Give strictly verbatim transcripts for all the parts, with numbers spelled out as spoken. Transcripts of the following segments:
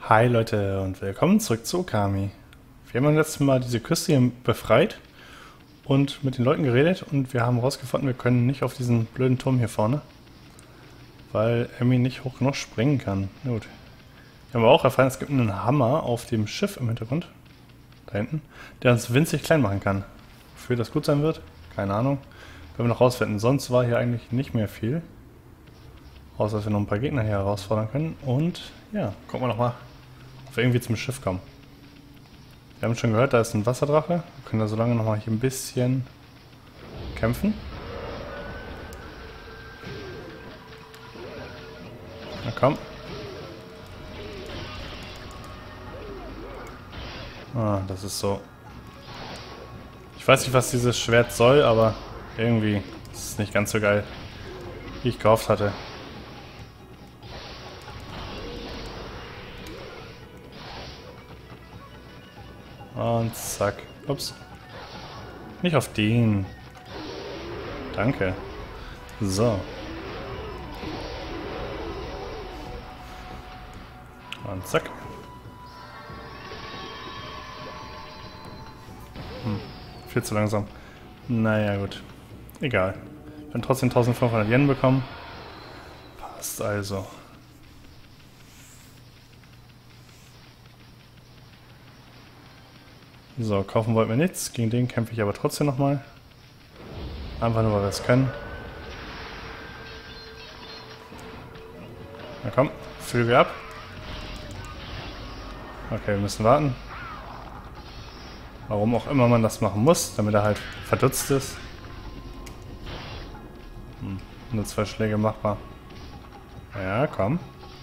Hi Leute und willkommen zurück zu Okami. Wir haben beim letzten Mal diese Küste hier befreit und mit den Leuten geredet und wir haben herausgefunden, wir können nicht auf diesen blöden Turm hier vorne, weil Emmy nicht hoch genug springen kann. Na gut. Wir haben aber auch erfahren, es gibt einen Hammer auf dem Schiff im Hintergrund, da hinten, der uns winzig klein machen kann. Wofür das gut sein wird? Keine Ahnung. Können wir noch rausfinden. Sonst war hier eigentlich nicht mehr viel. Außer, dass wir noch ein paar Gegner hier herausfordern können. Und ja, gucken wir noch mal, ob wir irgendwie zum Schiff kommen. Wir haben schon gehört, da ist ein Wasserdrache. Wir können da so lange noch mal hier ein bisschen kämpfen. Na komm. Ah, das ist so. Ich weiß nicht, was dieses Schwert soll, aber irgendwie ist es nicht ganz so geil, wie ich gehofft hatte. Und zack. Ups. Nicht auf den. Danke. So. Und zack. Hm. Viel zu langsam. Naja, gut. Egal. Wir haben trotzdem eintausendfünfhundert Yen bekommen. Passt also. So, kaufen wollten wir nichts. Gegen den kämpfe ich aber trotzdem nochmal. Einfach nur, weil wir es können. Na komm, Flügel ab. Okay, wir müssen warten. Warum auch immer man das machen muss, damit er halt verdutzt ist. Hm, nur zwei Schläge machbar. Ja, komm.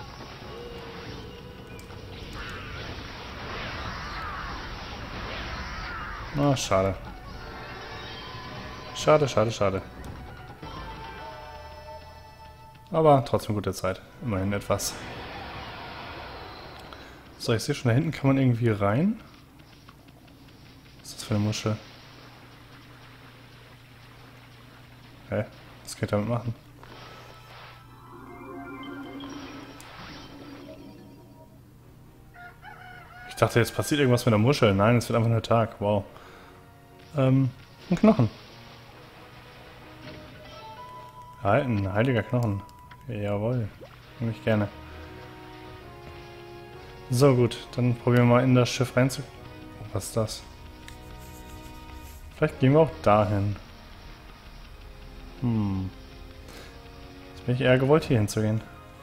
Ah, schade. Schade, schade, schade. Aber trotzdem gute Zeit. Immerhin etwas. So, ich sehe schon, da hinten kann man irgendwie rein. Was ist das für eine Muschel? Hä? Was kann ich damit machen? Ich dachte, jetzt passiert irgendwas mit der Muschel. Nein, es wird einfach nur Tag. Wow. Ähm, ein Knochen. Ein heiliger Knochen. Jawohl. Nehme ich gerne. So, gut. Dann probieren wir mal in das Schiff rein zu... Oh, was ist das? Vielleicht gehen wir auch dahin. Hm. Jetzt bin ich eher gewollt, hier hinzugehen.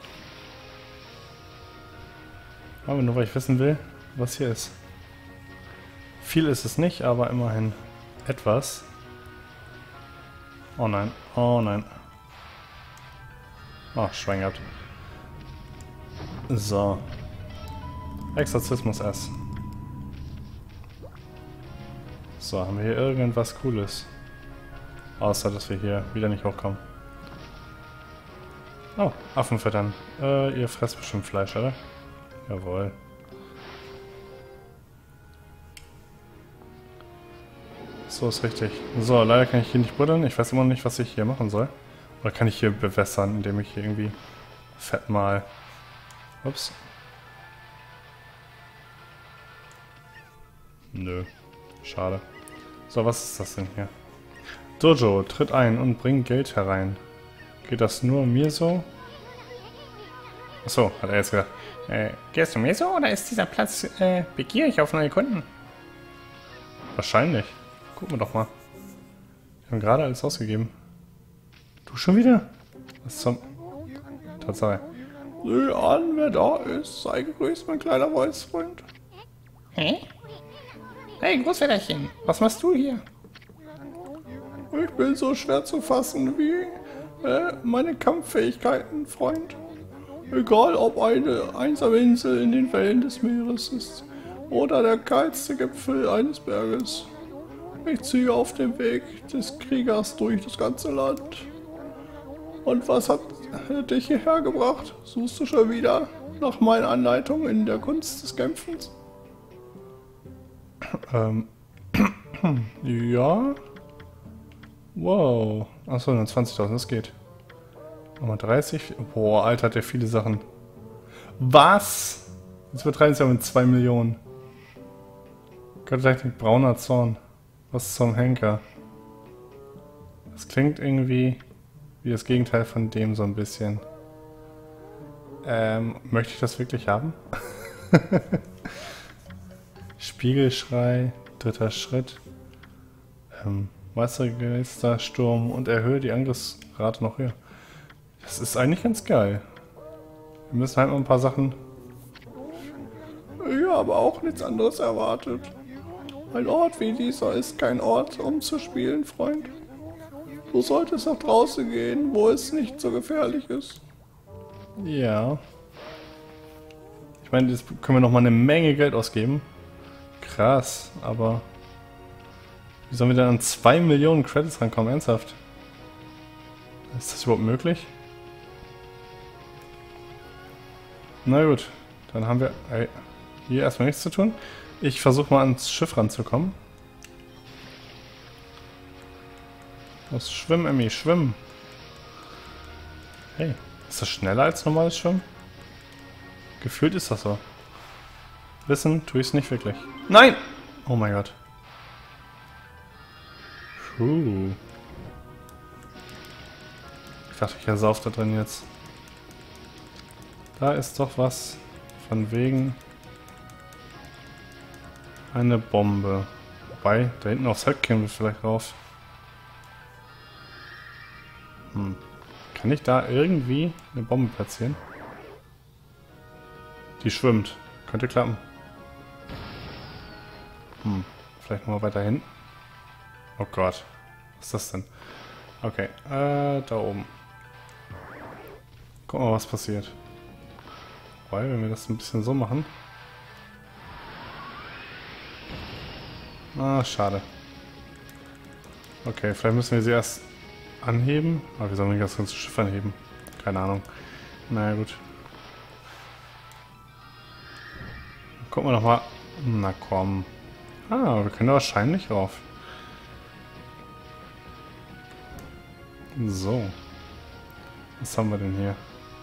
Aber nur, weil ich wissen will, was hier ist. Viel ist es nicht, aber immerhin etwas. Oh nein, oh nein. Oh, Schwein gehabt. So. Exorzismus S. So, haben wir hier irgendwas Cooles? Außer, dass wir hier wieder nicht hochkommen. Oh, Affen füttern. Äh, ihr fresst bestimmt Fleisch, oder? Jawohl. So ist richtig. So, leider kann ich hier nicht buddeln. Ich weiß immer noch nicht, was ich hier machen soll. Oder kann ich hier bewässern, indem ich hier irgendwie fett mal... Ups. Nö. Schade. So, was ist das denn hier? Dojo, tritt ein und bring Geld herein. Geht das nur mir so? Achso, hat er jetzt gesagt. Äh, gehst du mir so oder ist dieser Platz äh, begierig auf neue Kunden? Wahrscheinlich. Gucken wir doch mal. Wir haben gerade alles ausgegeben. Du schon wieder? Was zum... Tatsache. Sieh an, wer da ist. Sei gegrüßt, mein kleiner Wolfsfreund. Hä? Hey, Großväterchen, was machst du hier? Ich bin so schwer zu fassen wie äh, meine Kampffähigkeiten, Freund. Egal, ob eine einsame Insel in den Wellen des Meeres ist oder der kahlste Gipfel eines Berges. Ich ziehe auf dem Weg des Kriegers durch das ganze Land. Und was hat dich hierher gebracht? Suchst du schon wieder nach meinen Anleitungen in der Kunst des Kämpfens? Ähm, ja. Wow. Achso, nur zwanzigtausend, das geht. Nochmal dreißig. Boah, Alter, hat der viele Sachen. Was? Jetzt übertreiben sie aber mit zwei Millionen. Göttertechnik brauner Zorn. Was zum Henker? Das klingt irgendwie wie das Gegenteil von dem so ein bisschen. Ähm, möchte ich das wirklich haben? Spiegelschrei, dritter Schritt. Ähm, Meistergeistersturm und erhöhe die Angriffsrate noch höher. Das ist eigentlich ganz geil. Wir müssen halt noch ein paar Sachen... Ich habe auch nichts anderes erwartet. Ein Ort wie dieser ist kein Ort, um zu spielen, Freund. Du solltest nach draußen gehen, wo es nicht so gefährlich ist. Ja. Ich meine, jetzt können wir noch mal eine Menge Geld ausgeben. Krass, aber... Wie sollen wir denn an zwei Millionen Credits rankommen? Ernsthaft? Ist das überhaupt möglich? Na gut, dann haben wir ey, hier erstmal nichts zu tun. Ich versuche mal ans Schiff ranzukommen. Los, schwimm, Emmy, schwimm. Hey, ist das schneller als normales Schwimmen? Gefühlt ist das so. Wissen tue ich es nicht wirklich. Nein! Oh mein Gott. Puh. Ich dachte, ich ersauf da drin jetzt. Da ist doch was von wegen eine Bombe. Wobei, da hinten aufs Heck kämen wir vielleicht rauf. Hm. Kann ich da irgendwie eine Bombe platzieren? Die schwimmt. Könnte klappen. Hm. Vielleicht mal weiter hinten. Oh Gott. Was ist das denn? Okay. Äh, da oben. Gucken wir mal, was passiert. Weil, wenn wir das ein bisschen so machen. Ah, schade. Okay, vielleicht müssen wir sie erst anheben. Aber wie sollen wir das ganze Schiff anheben? Keine Ahnung. Naja, gut. Gucken wir nochmal. Na komm. Ah, wir können da wahrscheinlich rauf. So. Was haben wir denn hier?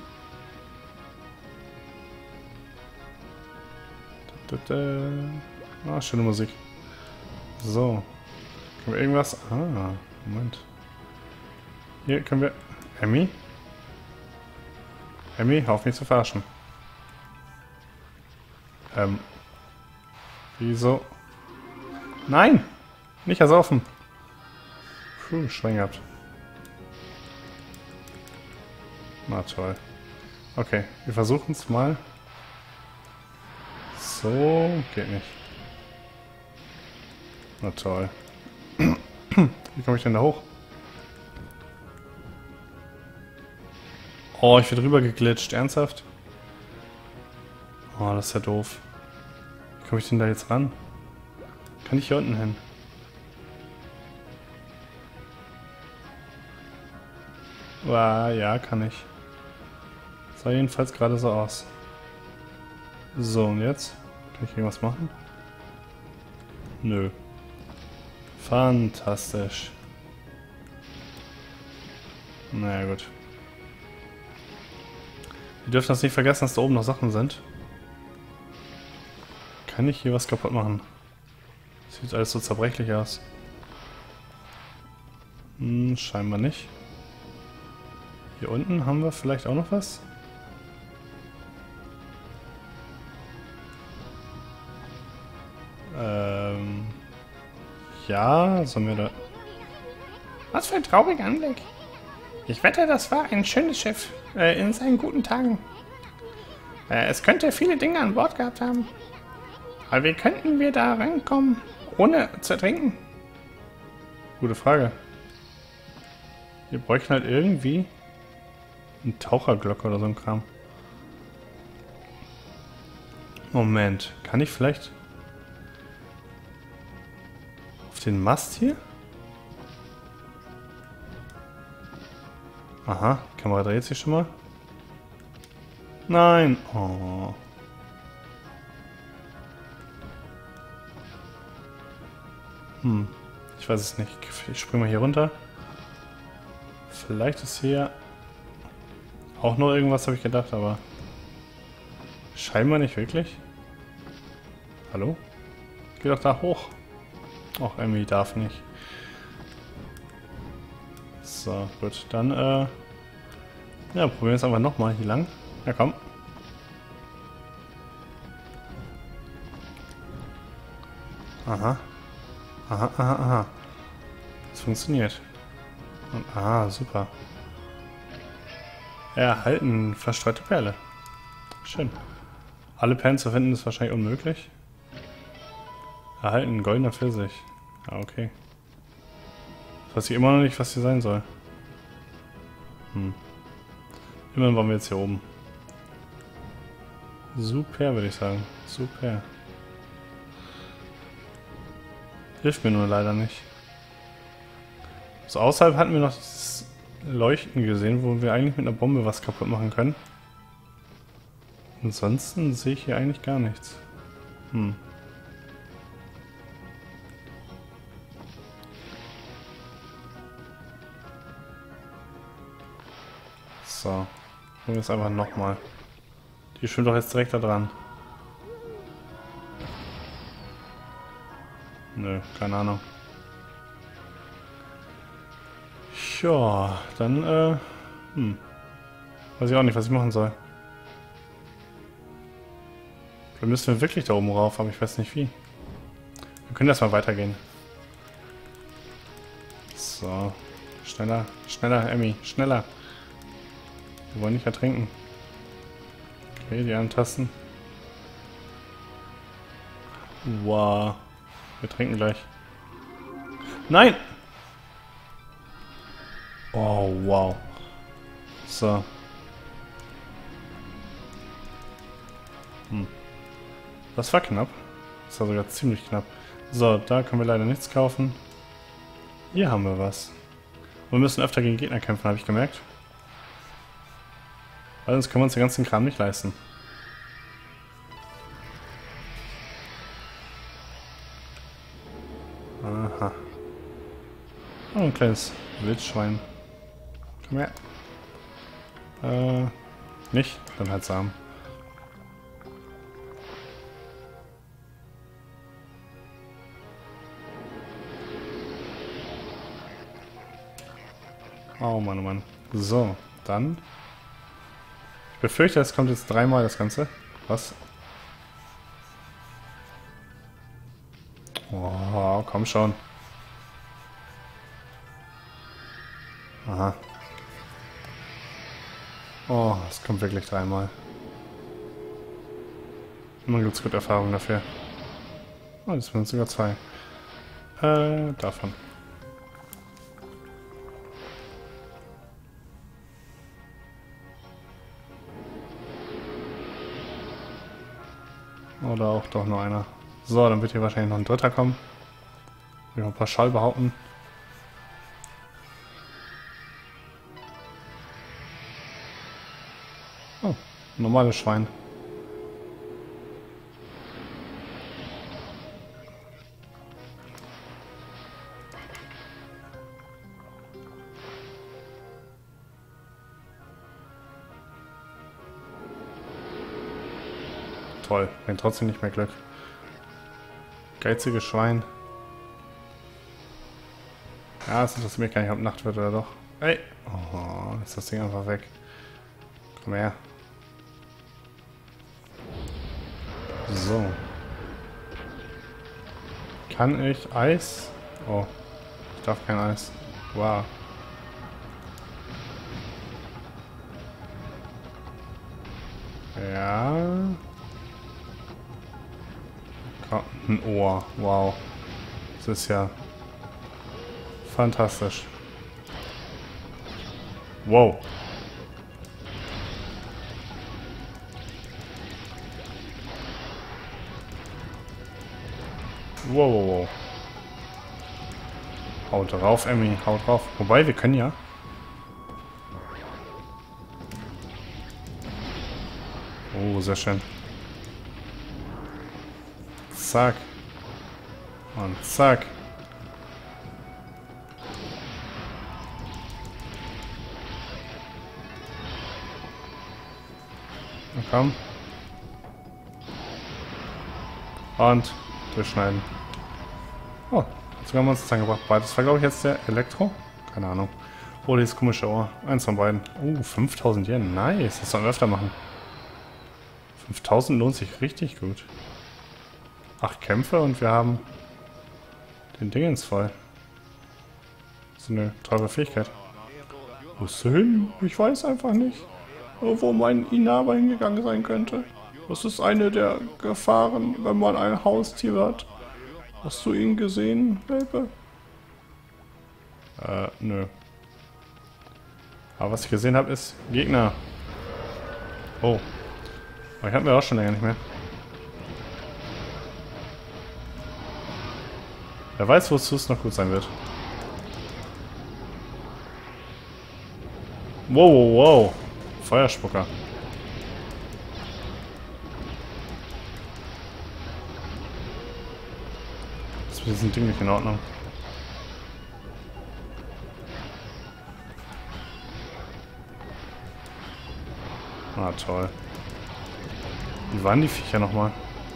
Ah, schöne Musik. So. Können wir irgendwas... Ah, Moment. Hier können wir... Emmy? Emmy, hör auf mich zu verarschen. Ähm. Wieso? Nein! Nicht ersaufen! Puh, Schwein gehabt. Na toll. Okay, wir versuchen es mal. So, geht nicht. Na toll. Wie komme ich denn da hoch? Oh, ich werde rüber geglitscht. Ernsthaft? Oh, das ist ja doof. Wie komme ich denn da jetzt ran? Kann ich hier unten hin? Ah, ja, kann ich. Sah jedenfalls gerade so aus. So, und jetzt? Kann ich irgendwas machen? Nö. Fantastisch. Na ja, gut. Wir dürfen das nicht vergessen, dass da oben noch Sachen sind. Kann ich hier was kaputt machen? Sieht alles so zerbrechlich aus. Hm, scheinbar nicht. Hier unten haben wir vielleicht auch noch was? Ähm... Ja, sollen wir da... Was für ein trauriger Anblick. Ich wette, das war ein schönes Schiff äh, in seinen guten Tagen. Äh, es könnte viele Dinge an Bord gehabt haben. Aber wie könnten wir da rankommen, ohne zu ertrinken? Gute Frage. Wir bräuchten halt irgendwie eine Taucherglocke oder so ein Kram. Moment, kann ich vielleicht auf den Mast hier? Aha, Kamera dreht sich schon mal. Nein. Oh. Hm, ich weiß es nicht. Ich springe mal hier runter. Vielleicht ist hier auch noch irgendwas, habe ich gedacht, aber scheinbar nicht wirklich. Hallo? Geh doch da hoch. Ach, Emmy darf nicht. So, gut. Dann, äh... ja, probieren wir es einfach nochmal hier lang. Ja, komm. Aha. Aha, aha, aha. Das funktioniert. Und, ah, super. Erhalten verstreute Perle. Schön. Alle Perlen zu finden ist wahrscheinlich unmöglich. Erhalten goldener Pfirsich. Ah, okay. Das weiß ich immer noch nicht, was hier sein soll. Hm. Immerhin waren wir jetzt hier oben. Super, würde ich sagen. Super. Hilft mir nur leider nicht. So außerhalb hatten wir noch dieses Leuchten gesehen, wo wir eigentlich mit einer Bombe was kaputt machen können. Ansonsten sehe ich hier eigentlich gar nichts. Hm. So. Probieren wir es einfach nochmal. Die schwimmt doch jetzt direkt da dran. Nö, keine Ahnung. Ja, dann, äh, hm. Weiß ich auch nicht, was ich machen soll. Dann müssen wir wirklich da oben rauf, aber ich weiß nicht wie. Wir können erstmal weitergehen. So. Schneller, schneller, Emmy, schneller. Wir wollen nicht ertrinken. Okay, die anderen Tasten. Wow. Wir trinken gleich. Nein! Oh, wow. So. Hm. Das war knapp. Das war sogar ziemlich knapp. So, da können wir leider nichts kaufen. Hier haben wir was. Und wir müssen öfter gegen Gegner kämpfen, habe ich gemerkt. Weil sonst können wir uns den ganzen Kram nicht leisten. Aha. Oh, ein kleines Wildschwein. Komm her. Äh, nicht? Dann halt Samen. Oh Mann, oh Mann. So, dann. Ich befürchte, es kommt jetzt dreimal das Ganze. Was? Oh, komm schon. Aha. Oh, es kommt wirklich dreimal. Immer gibt es gute Erfahrungen dafür. Oh, das sind sogar zwei. Äh, davon. Oder auch doch nur einer. So, dann wird hier wahrscheinlich noch ein dritter kommen. Ich noch pauschal behaupten. Oh, normales Schwein. Toll, bringt trotzdem nicht mehr Glück. Geiziges Schwein. Ja, es interessiert mich gar nicht, ob Nacht wird oder doch. Ey! Oh, ist das Ding einfach weg. Komm her. So. Kann ich Eis? Oh, ich darf kein Eis. Wow. Ja. Ein Ohr. Wow. Das ist ja fantastisch. Wow. Wow, wow, wow. Haut drauf, Emmy. Haut drauf. Wobei, wir können ja. Oh, sehr schön. Zack. Und zack. Na komm. Und durchschneiden. Oh, hat sogar Monster angebracht. Das war, glaube ich, jetzt der Elektro. Keine Ahnung. Oh, dieses komische Ohr. Eins von beiden. Oh, fünftausend Yen. Nice. Das sollen wir öfter machen. fünftausend lohnt sich richtig gut. Acht Kämpfe und wir haben den Dingens voll. So eine teure Fähigkeit. Wo ist sie hin? Ich weiß einfach nicht, wo mein Inaba hingegangen sein könnte. Das ist eine der Gefahren, wenn man ein Haustier hat. Hast du ihn gesehen, Welpe? Äh, nö. Aber was ich gesehen habe, ist Gegner. Oh. Aber ich hatten wir auch schon länger nicht mehr. Wer weiß, wozu es noch gut sein wird. Wow, wow, wow. Feuerspucker. Das ist mit diesem Ding nicht in Ordnung. Ah, toll. Wie waren die Viecher nochmal?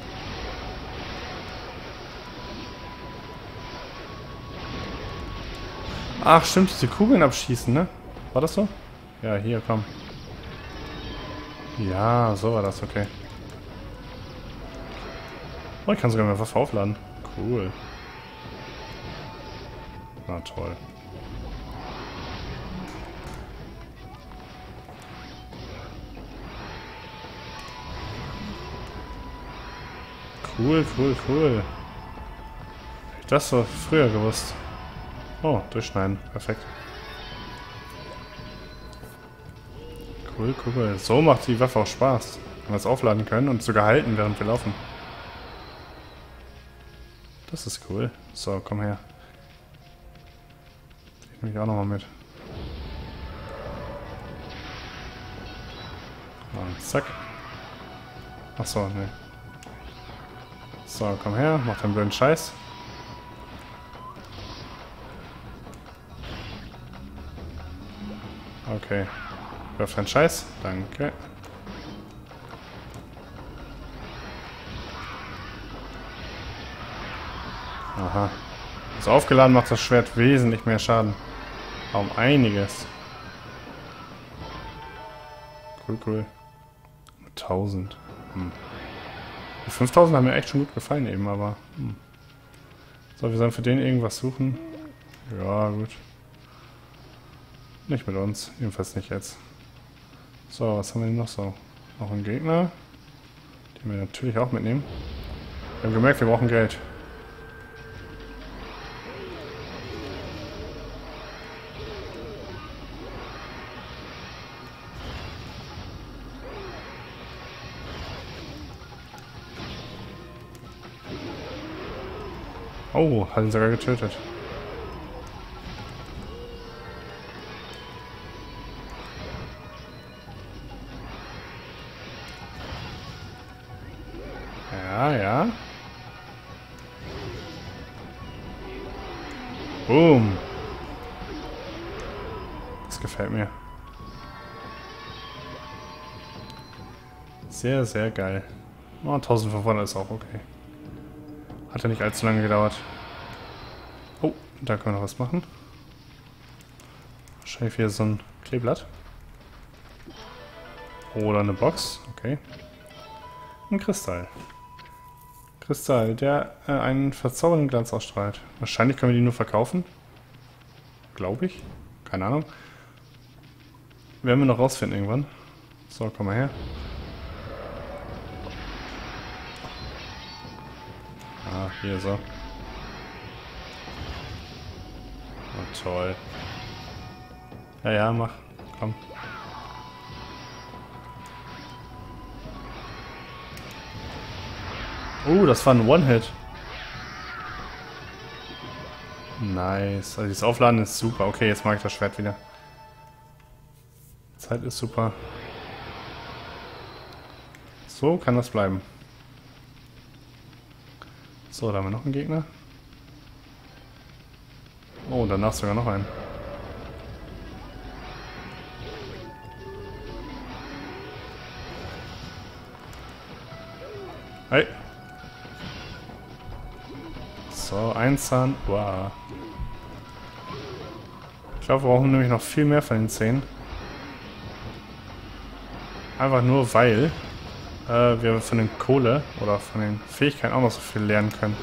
Ach, stimmt, diese Kugeln abschießen, ne? War das so? Ja, hier, komm. Ja, so war das, okay. Oh, ich kann sogar meine Waffe aufladen. Cool. Na toll. Cool, cool, cool. Hätte ich das so früher gewusst. Oh, durchschneiden. Perfekt. Cool, cool. So macht die Waffe auch Spaß. Wenn wir es aufladen können und sogar halten, während wir laufen. Das ist cool. So, komm her. Ich nehme mich auch nochmal mit. Und zack. Achso, ne. So, komm her, mach deinen blöden Scheiß. Okay. Wirf deinen Scheiß. Danke. Aha. So aufgeladen macht das Schwert wesentlich mehr Schaden. Um einiges. Cool, cool. tausend. Hm. Die fünftausend haben mir echt schon gut gefallen eben, aber... Hm. So, wir sollen für den irgendwas suchen. Ja, gut. Nicht mit uns. Jedenfalls nicht jetzt. So, was haben wir denn noch so? Noch einen Gegner. Den wir natürlich auch mitnehmen. Wir haben gemerkt, wir brauchen Geld. Oh, hat ihn sogar getötet. Ja, ja. Boom. Das gefällt mir. Sehr, sehr geil. Oh, eintausendfünfhundert ist auch okay. Hat ja nicht allzu lange gedauert. Oh, da können wir noch was machen. Wahrscheinlich wieder so ein Kleeblatt. Oder eine Box. Okay. Ein Kristall. Kristall, der äh, einen verzaubernden Glanz ausstrahlt. Wahrscheinlich können wir die nur verkaufen. Glaube ich. Keine Ahnung. Werden wir noch rausfinden irgendwann. So, komm mal her. Ah, hier so. Oh, toll. Ja, ja, mach. Komm. Oh, das war ein One-Hit. Nice. Also das Aufladen ist super. Okay, jetzt mag ich das Schwert wieder. Zeit ist super. So kann das bleiben. So, da haben wir noch einen Gegner. Oh, danach sogar noch einen. Hey. So, ein Zahn. Wow. Ich glaube, wir brauchen nämlich noch viel mehr von den Zähnen. Einfach nur, weil äh, wir von den Kohle oder von den Fähigkeiten auch noch so viel lernen können.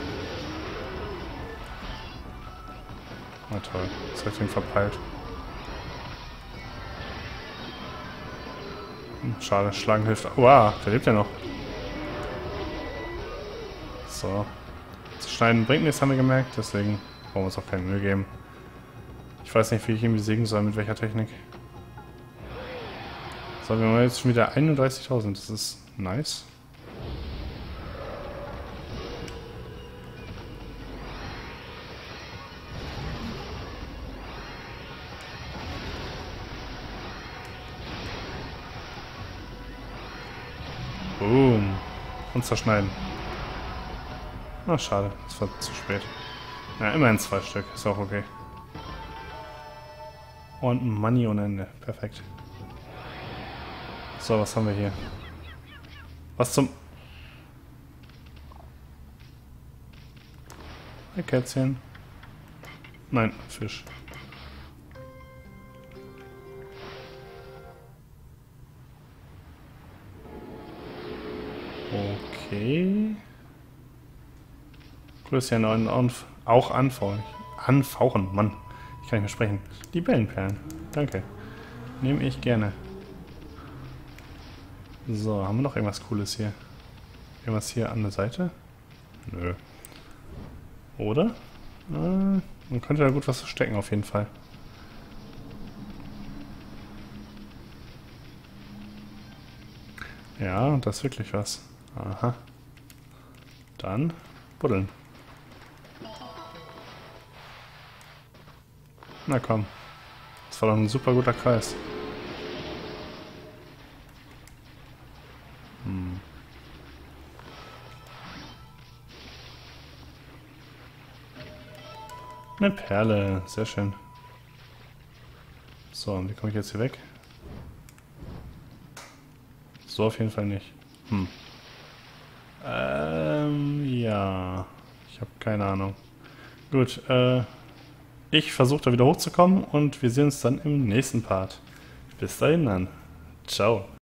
Na toll, das habe ich den verpeilt. Hm, schade, Schlagen hilft. Wow, der lebt ja noch. So. Zu schneiden bringt nichts, haben wir gemerkt, deswegen brauchen wir uns auch keine Mühe geben. Ich weiß nicht, wie ich ihn besiegen soll, mit welcher Technik. So, wir haben jetzt schon wieder einunddreißigtausend, das ist nice. Boom. Und zerschneiden. Na, schade, das war zu spät. Ja, immerhin zwei Stück, ist auch okay. Und Money ohne Ende, perfekt. So, was haben wir hier? Was zum... Ein Kätzchen. Nein, Fisch. Okay. Größchen und auch anfauchen. Anfauchen, Mann. Ich kann nicht mehr sprechen. Libellenperlen. Danke. Nehme ich gerne. So, haben wir noch irgendwas Cooles hier? Irgendwas hier an der Seite? Nö. Oder? Äh, man könnte da gut was verstecken, auf jeden Fall. Ja, das ist wirklich was. Aha. Dann buddeln. Na komm. Das war doch ein super guter Kreis. Hm. Eine Perle. Sehr schön. So, und wie komme ich jetzt hier weg? So auf jeden Fall nicht. Hm. Ähm, ja. Ich habe keine Ahnung. Gut, äh... ich versuche da wieder hochzukommen und wir sehen uns dann im nächsten Part. Bis dahin dann. Ciao.